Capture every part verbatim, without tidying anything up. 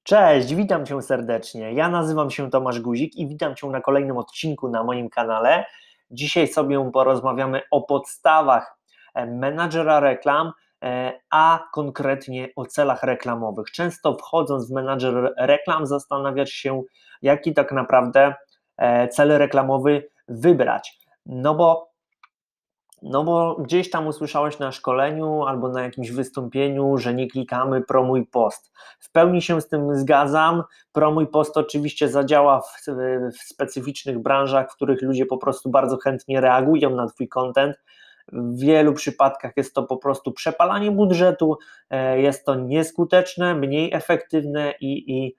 Cześć, witam Cię serdecznie. Ja nazywam się Tomasz Guzik i witam Cię na kolejnym odcinku na moim kanale. Dzisiaj sobie porozmawiamy o podstawach menadżera reklam, a konkretnie o celach reklamowych. Często wchodząc w menadżer reklam zastanawiać się, jaki tak naprawdę cel reklamowy wybrać. No bo No bo gdzieś tam usłyszałeś na szkoleniu albo na jakimś wystąpieniu, że nie klikamy promuj post. W pełni się z tym zgadzam. Promuj post oczywiście zadziała w, w specyficznych branżach, w których ludzie po prostu bardzo chętnie reagują na Twój content. W wielu przypadkach jest to po prostu przepalanie budżetu, jest to nieskuteczne, mniej efektywne i, i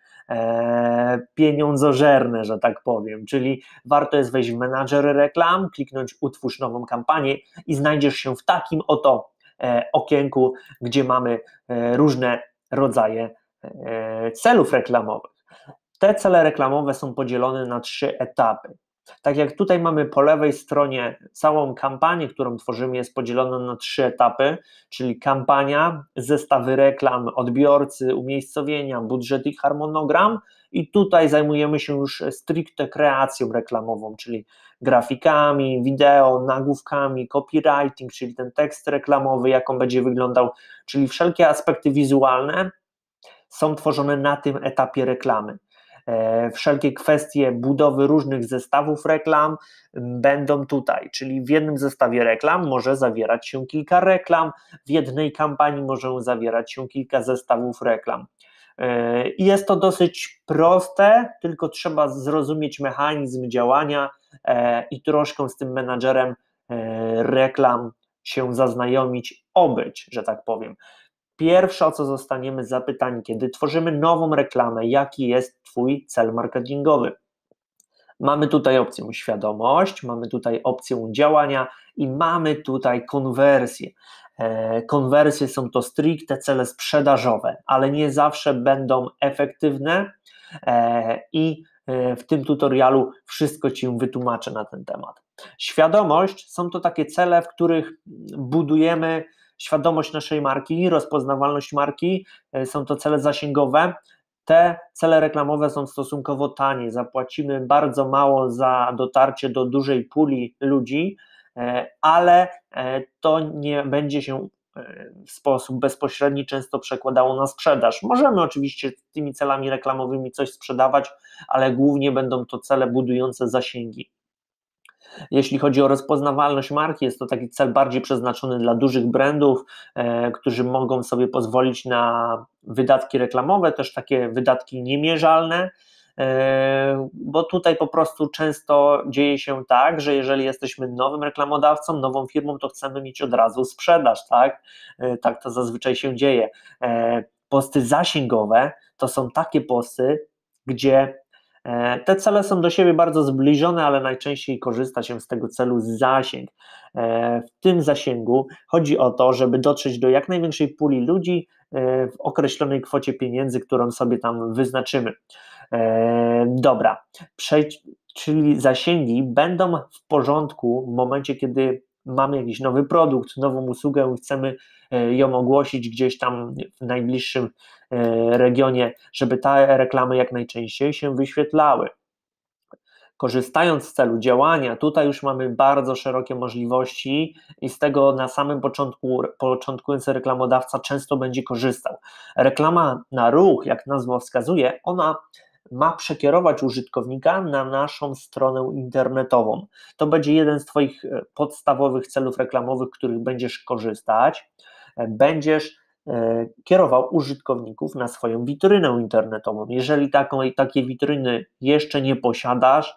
e, pieniądzożerne, że tak powiem, czyli warto jest wejść w menadżer reklam, kliknąć utwórz nową kampanię i znajdziesz się w takim oto e, okienku, gdzie mamy e, różne rodzaje e, celów reklamowych. Te cele reklamowe są podzielone na trzy etapy. Tak jak tutaj mamy po lewej stronie całą kampanię, którą tworzymy, jest podzielona na trzy etapy, czyli kampania, zestawy reklam, odbiorcy, umiejscowienia, budżet i harmonogram, i tutaj zajmujemy się już stricte kreacją reklamową, czyli grafikami, wideo, nagłówkami, copywriting, czyli ten tekst reklamowy, jak on będzie wyglądał, czyli wszelkie aspekty wizualne są tworzone na tym etapie reklamy. Wszelkie kwestie budowy różnych zestawów reklam będą tutaj, czyli w jednym zestawie reklam może zawierać się kilka reklam, w jednej kampanii może zawierać się kilka zestawów reklam. I jest to dosyć proste, tylko trzeba zrozumieć mechanizm działania i troszkę z tym menadżerem reklam się zaznajomić, obyć, że tak powiem. Pierwsze, o co zostaniemy zapytani, kiedy tworzymy nową reklamę, jaki jest Twój cel marketingowy? Mamy tutaj opcję świadomość, mamy tutaj opcję działania i mamy tutaj konwersję. Konwersje są to stricte cele sprzedażowe, ale nie zawsze będą efektywne i w tym tutorialu wszystko Ci wytłumaczę na ten temat. Świadomość są to takie cele, w których budujemy świadomość naszej marki, rozpoznawalność marki, są to cele zasięgowe. Te cele reklamowe są stosunkowo tanie, zapłacimy bardzo mało za dotarcie do dużej puli ludzi, ale to nie będzie się w sposób bezpośredni często przekładało na sprzedaż. Możemy oczywiście tymi celami reklamowymi coś sprzedawać, ale głównie będą to cele budujące zasięgi. Jeśli chodzi o rozpoznawalność marki, jest to taki cel bardziej przeznaczony dla dużych brandów, e, którzy mogą sobie pozwolić na wydatki reklamowe, też takie wydatki niemierzalne, e, bo tutaj po prostu często dzieje się tak, że jeżeli jesteśmy nowym reklamodawcą, nową firmą, to chcemy mieć od razu sprzedaż, tak? E, tak to zazwyczaj się dzieje. E, posty zasięgowe to są takie posty, gdzie te cele są do siebie bardzo zbliżone, ale najczęściej korzysta się z tego celu zasięg. W tym zasięgu chodzi o to, żeby dotrzeć do jak największej puli ludzi w określonej kwocie pieniędzy, którą sobie tam wyznaczymy. Dobra, przejdź, czyli zasięgi będą w porządku w momencie, kiedy mamy jakiś nowy produkt, nową usługę, chcemy ją ogłosić gdzieś tam w najbliższym regionie, żeby te reklamy jak najczęściej się wyświetlały. Korzystając z celu działania, tutaj już mamy bardzo szerokie możliwości i z tego na samym początku, początkujący reklamodawca często będzie korzystał. Reklama na ruch, jak nazwa wskazuje, ona ma przekierować użytkownika na naszą stronę internetową. To będzie jeden z Twoich podstawowych celów reklamowych, których będziesz korzystać. Będziesz kierował użytkowników na swoją witrynę internetową. Jeżeli taką, takiej witryny jeszcze nie posiadasz,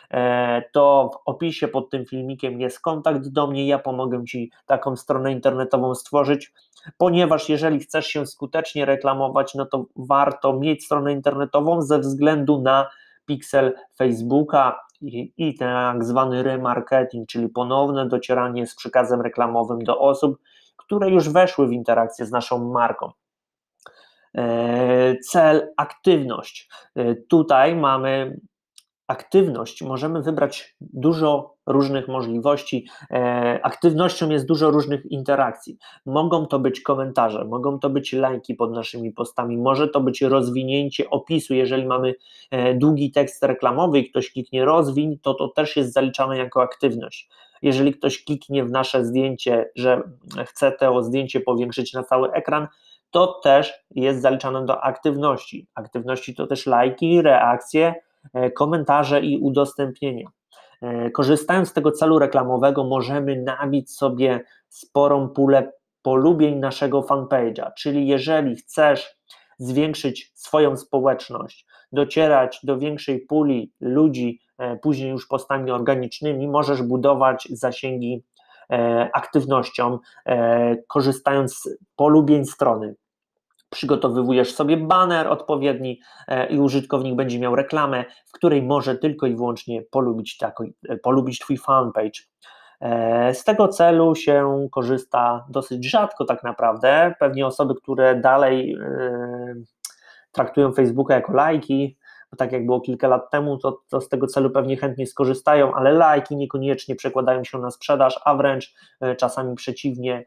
to w opisie pod tym filmikiem jest kontakt do mnie, ja pomogę Ci taką stronę internetową stworzyć, ponieważ jeżeli chcesz się skutecznie reklamować, no to warto mieć stronę internetową ze względu na piksel Facebooka i, i tak zwany remarketing, czyli ponowne docieranie z przekazem reklamowym do osób, które już weszły w interakcję z naszą marką. Cel, aktywność. Tutaj mamy aktywność możemy wybrać dużo różnych możliwości. E, aktywnością jest dużo różnych interakcji. Mogą to być komentarze, mogą to być lajki pod naszymi postami, może to być rozwinięcie opisu. Jeżeli mamy e, długi tekst reklamowy i ktoś kliknie rozwiń, to to też jest zaliczane jako aktywność. Jeżeli ktoś kliknie w nasze zdjęcie, że chce to zdjęcie powiększyć na cały ekran, to też jest zaliczane do aktywności. Aktywności to też lajki, reakcje, komentarze i udostępnienia. Korzystając z tego celu reklamowego, możemy nabić sobie sporą pulę polubień naszego fanpage'a, czyli jeżeli chcesz zwiększyć swoją społeczność, docierać do większej puli ludzi, później już postami organicznymi, możesz budować zasięgi aktywnością, korzystając z polubień strony. Przygotowujesz sobie baner odpowiedni i użytkownik będzie miał reklamę, w której może tylko i wyłącznie polubić, tako, polubić Twój fanpage. Z tego celu się korzysta dosyć rzadko tak naprawdę. Pewnie osoby, które dalej traktują Facebooka jako lajki, bo tak jak było kilka lat temu, to, to z tego celu pewnie chętnie skorzystają, ale lajki niekoniecznie przekładają się na sprzedaż, a wręcz czasami przeciwnie.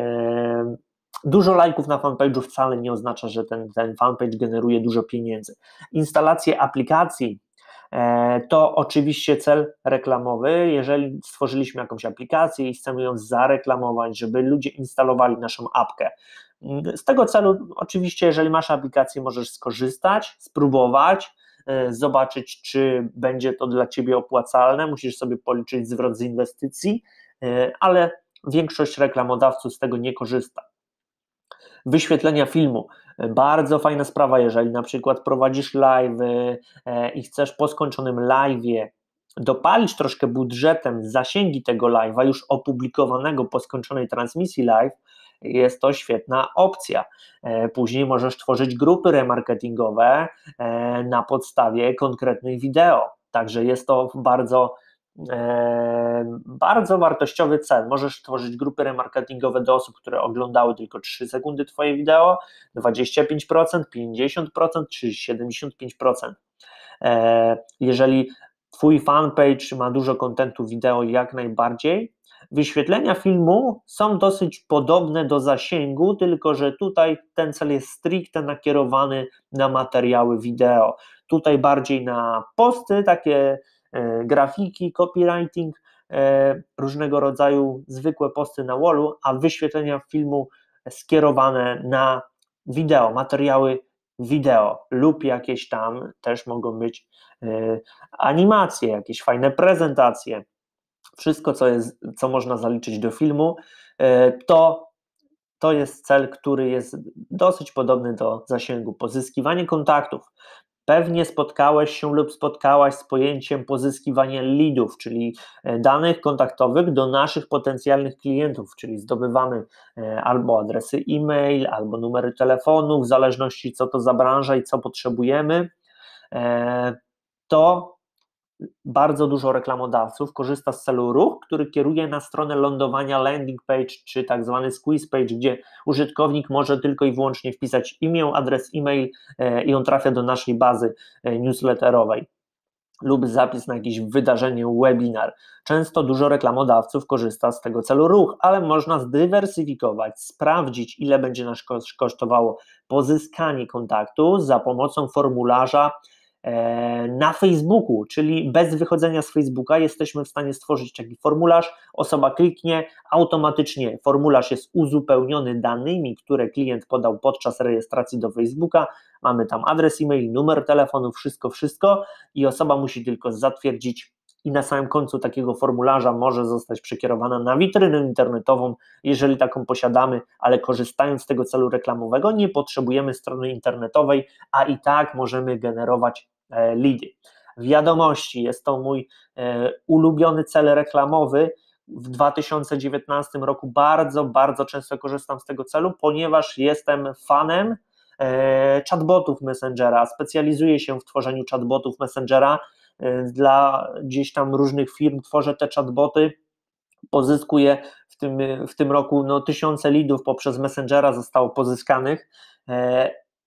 Dużo lajków na fanpage'u wcale nie oznacza, że ten, ten fanpage generuje dużo pieniędzy. Instalacje aplikacji to oczywiście cel reklamowy. Jeżeli stworzyliśmy jakąś aplikację i chcemy ją zareklamować, żeby ludzie instalowali naszą apkę, z tego celu oczywiście, jeżeli masz aplikację, możesz skorzystać, spróbować, zobaczyć, czy będzie to dla Ciebie opłacalne, musisz sobie policzyć zwrot z inwestycji, ale większość reklamodawców z tego nie korzysta. Wyświetlenia filmu. Bardzo fajna sprawa, jeżeli na przykład prowadzisz live i chcesz po skończonym live'ie dopalić troszkę budżetem zasięgi tego live'a już opublikowanego po skończonej transmisji live, jest to świetna opcja. Później możesz tworzyć grupy remarketingowe na podstawie konkretnych wideo, także jest to bardzo bardzo wartościowy cel. Możesz tworzyć grupy remarketingowe do osób, które oglądały tylko trzy sekundy Twoje wideo, dwadzieścia pięć procent, pięćdziesiąt procent czy siedemdziesiąt pięć procent. Jeżeli Twój fanpage ma dużo kontentu wideo, jak najbardziej. Wyświetlenia filmu są dosyć podobne do zasięgu, tylko że tutaj ten cel jest stricte nakierowany na materiały wideo. Tutaj bardziej na posty, takie grafiki, copywriting, różnego rodzaju zwykłe posty na wallu, a wyświetlenia filmu skierowane na wideo, materiały wideo lub jakieś tam też mogą być animacje, jakieś fajne prezentacje, wszystko co jest, co można zaliczyć do filmu, to to jest cel, który jest dosyć podobny do zasięgu. Pozyskiwanie kontaktów. Pewnie spotkałeś się lub spotkałaś z pojęciem pozyskiwania leadów, czyli danych kontaktowych do naszych potencjalnych klientów, czyli zdobywamy albo adresy e-mail, albo numery telefonu, w zależności co to za branża i co potrzebujemy. To bardzo dużo reklamodawców korzysta z celu ruch, który kieruje na stronę lądowania landing page, czy tak zwany squeeze page, gdzie użytkownik może tylko i wyłącznie wpisać imię, adres e-mail i on trafia do naszej bazy newsletterowej lub zapis na jakieś wydarzenie, webinar. Często dużo reklamodawców korzysta z tego celu ruch, ale można zdywersyfikować, sprawdzić, ile będzie nas kosztowało pozyskanie kontaktu za pomocą formularza na Facebooku, czyli bez wychodzenia z Facebooka jesteśmy w stanie stworzyć taki formularz, osoba kliknie, automatycznie formularz jest uzupełniony danymi, które klient podał podczas rejestracji do Facebooka, mamy tam adres e-mail, numer telefonu, wszystko, wszystko i osoba musi tylko zatwierdzić i na samym końcu takiego formularza może zostać przekierowana na witrynę internetową, jeżeli taką posiadamy, ale korzystając z tego celu reklamowego nie potrzebujemy strony internetowej, a i tak możemy generować e, leady. Wiadomości, jest to mój e, ulubiony cel reklamowy. W dwa tysiące dziewiętnastym roku bardzo, bardzo często korzystam z tego celu, ponieważ jestem fanem e, chatbotów Messengera, specjalizuję się w tworzeniu chatbotów Messengera, dla gdzieś tam różnych firm, tworzę te chatboty, pozyskuję w tym, w tym roku no, tysiące leadów poprzez Messengera zostało pozyskanych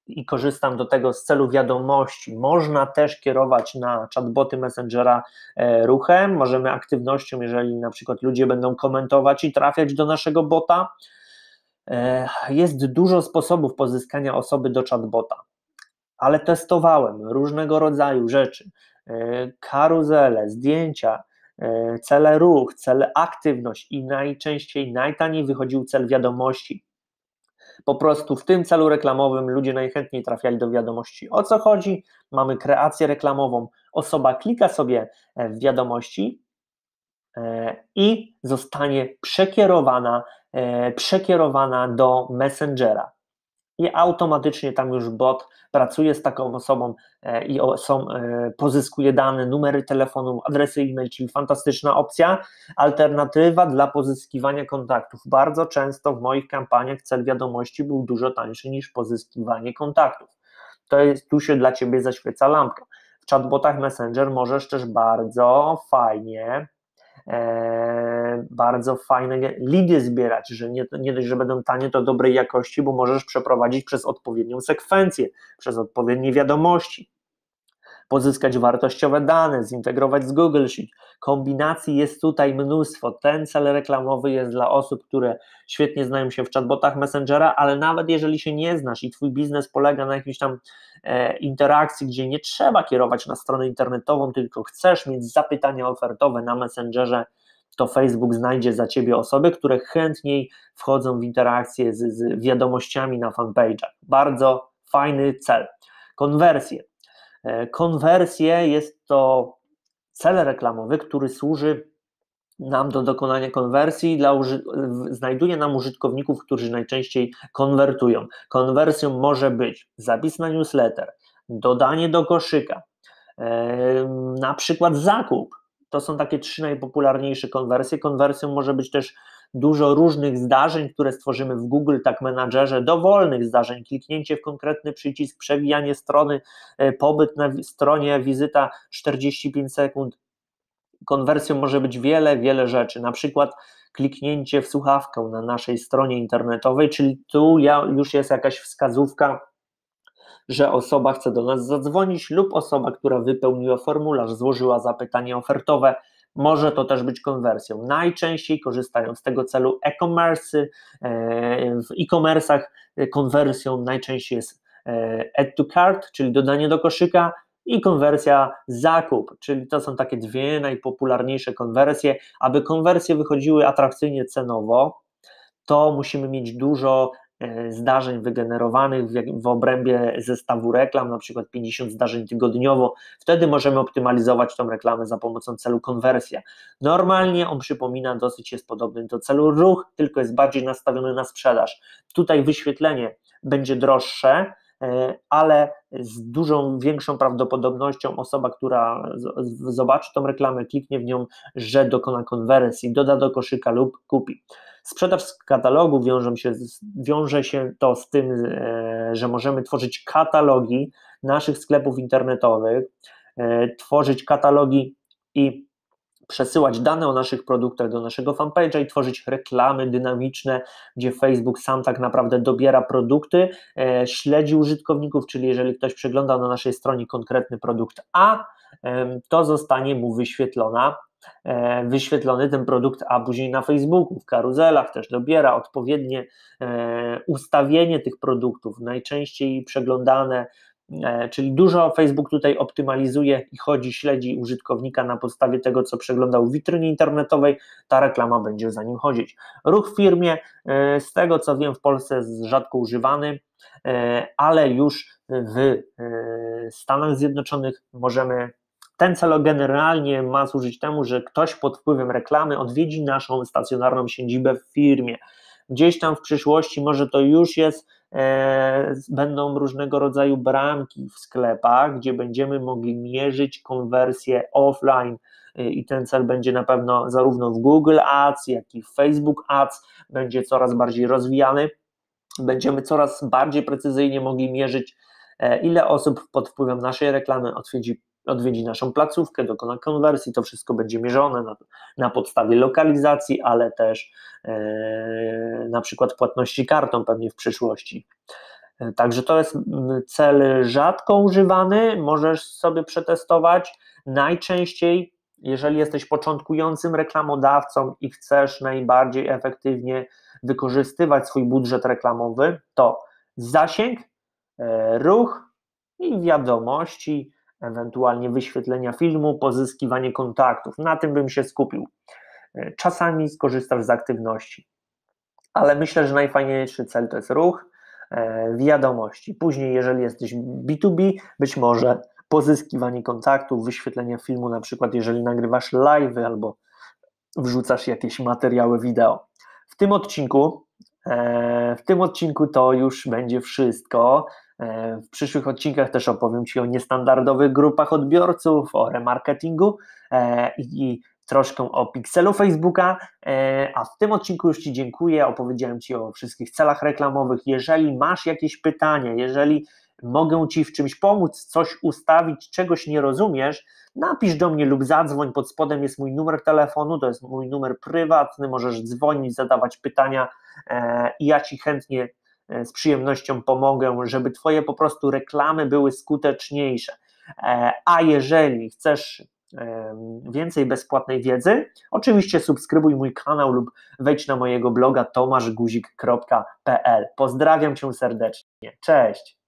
i korzystam do tego z celu wiadomości. Można też kierować na chatboty Messengera ruchem, możemy aktywnością, jeżeli na przykład ludzie będą komentować i trafiać do naszego bota. Jest dużo sposobów pozyskania osoby do chatbota, ale testowałem różnego rodzaju rzeczy, karuzele, zdjęcia, cele ruch, cele aktywność i najczęściej, najtaniej wychodził cel wiadomości. Po prostu w tym celu reklamowym ludzie najchętniej trafiali do wiadomości. O co chodzi? Mamy kreację reklamową. Osoba klika sobie w wiadomości i zostanie przekierowana, przekierowana do Messengera. I automatycznie tam już bot pracuje z taką osobą i osobą pozyskuje dane, numery telefonu, adresy e-mail, czyli fantastyczna opcja, alternatywa dla pozyskiwania kontaktów. Bardzo często w moich kampaniach cel wiadomości był dużo tańszy niż pozyskiwanie kontaktów. To jest, tu się dla Ciebie zaświeca lampka. W chatbotach Messenger możesz też bardzo fajnie E, bardzo fajne lidy zbierać, że nie, nie dość, że będą tanie, to dobrej jakości, bo możesz przeprowadzić przez odpowiednią sekwencję, przez odpowiednie wiadomości, pozyskać wartościowe dane, zintegrować z Google Sheet. Kombinacji jest tutaj mnóstwo. Ten cel reklamowy jest dla osób, które świetnie znają się w chatbotach Messengera, ale nawet jeżeli się nie znasz i Twój biznes polega na jakiejś tam e, interakcji, gdzie nie trzeba kierować na stronę internetową, tylko chcesz mieć zapytania ofertowe na Messengerze, to Facebook znajdzie za Ciebie osoby, które chętniej wchodzą w interakcję z, z wiadomościami na fanpage'ach. Bardzo fajny cel. Konwersje. Konwersje jest to cel reklamowy, który służy nam do dokonania konwersji, dla uży- znajduje nam użytkowników, którzy najczęściej konwertują. Konwersją może być zapis na newsletter, dodanie do koszyka, yy, na przykład zakup. To są takie trzy najpopularniejsze konwersje. Konwersją może być też dużo różnych zdarzeń, które stworzymy w Google Tag Managerze, dowolnych zdarzeń, kliknięcie w konkretny przycisk, przewijanie strony, pobyt na stronie, wizyta czterdzieści pięć sekund. Konwersją może być wiele, wiele rzeczy, na przykład kliknięcie w słuchawkę na naszej stronie internetowej, czyli tu już jest jakaś wskazówka, że osoba chce do nas zadzwonić lub osoba, która wypełniła formularz, złożyła zapytanie ofertowe, może to też być konwersją. Najczęściej korzystają z tego celu e-commerce. W e-commerce'ach konwersją najczęściej jest add to cart, czyli dodanie do koszyka, i konwersja zakup, czyli to są takie dwie najpopularniejsze konwersje. Aby konwersje wychodziły atrakcyjnie cenowo, to musimy mieć dużo zdarzeń wygenerowanych w, w obrębie zestawu reklam, na przykład pięćdziesiąt zdarzeń tygodniowo, wtedy możemy optymalizować tą reklamę za pomocą celu konwersja. Normalnie on, przypomina, dosyć jest podobny do celu ruch, tylko jest bardziej nastawiony na sprzedaż. Tutaj wyświetlenie będzie droższe, ale z dużą większą prawdopodobnością osoba, która zobaczy tą reklamę, kliknie w nią, że dokona konwersji, doda do koszyka lub kupi. Sprzedaż z katalogu wiąże się, wiąże się to z tym, że możemy tworzyć katalogi naszych sklepów internetowych, tworzyć katalogi i przesyłać dane o naszych produktach do naszego fanpage'a i tworzyć reklamy dynamiczne, gdzie Facebook sam tak naprawdę dobiera produkty, e, śledzi użytkowników, czyli jeżeli ktoś przegląda na naszej stronie konkretny produkt A, e, to zostanie mu wyświetlona, e, wyświetlony ten produkt A później na Facebooku, w karuzelach też dobiera odpowiednie e, ustawienie tych produktów, najczęściej przeglądane, czyli dużo Facebook tutaj optymalizuje i chodzi, śledzi użytkownika na podstawie tego, co przeglądał w witrynie internetowej, ta reklama będzie za nim chodzić. Ruch w firmie, z tego co wiem, w Polsce jest rzadko używany, ale już w Stanach Zjednoczonych możemy, ten cel generalnie ma służyć temu, że ktoś pod wpływem reklamy odwiedzi naszą stacjonarną siedzibę w firmie. Gdzieś tam w przyszłości może to już jest, e, będą różnego rodzaju bramki w sklepach, gdzie będziemy mogli mierzyć konwersję offline e, i ten cel będzie na pewno zarówno w Google Ads, jak i w Facebook Ads, będzie coraz bardziej rozwijany. Będziemy coraz bardziej precyzyjnie mogli mierzyć, e, ile osób pod wpływem naszej reklamy odwiedzi odwiedzi naszą placówkę, dokona konwersji, to wszystko będzie mierzone na, na podstawie lokalizacji, ale też e, na przykład płatności kartą pewnie w przyszłości. Także to jest cel rzadko używany, możesz sobie przetestować. Najczęściej, jeżeli jesteś początkującym reklamodawcą i chcesz najbardziej efektywnie wykorzystywać swój budżet reklamowy, to zasięg, ruch i wiadomości, ewentualnie wyświetlenia filmu, pozyskiwanie kontaktów. Na tym bym się skupił. Czasami skorzystasz z aktywności, ale myślę, że najfajniejszy cel to jest ruch, wiadomości. Później, jeżeli jesteś B dwa B, być może pozyskiwanie kontaktów, wyświetlenie filmu, na przykład jeżeli nagrywasz live'y albo wrzucasz jakieś materiały wideo. W tym odcinku, w tym odcinku to już będzie wszystko. W przyszłych odcinkach też opowiem Ci o niestandardowych grupach odbiorców, o remarketingu i troszkę o pikselu Facebooka, a w tym odcinku już Ci dziękuję, opowiedziałem Ci o wszystkich celach reklamowych. Jeżeli masz jakieś pytania, jeżeli mogę Ci w czymś pomóc, coś ustawić, czegoś nie rozumiesz, napisz do mnie lub zadzwoń, pod spodem jest mój numer telefonu, to jest mój numer prywatny, możesz dzwonić, zadawać pytania i ja Ci chętnie z przyjemnością pomogę, żeby Twoje po prostu reklamy były skuteczniejsze. A jeżeli chcesz więcej bezpłatnej wiedzy, oczywiście subskrybuj mój kanał lub wejdź na mojego bloga tomasz guzik kropka p l. Pozdrawiam Cię serdecznie. Cześć!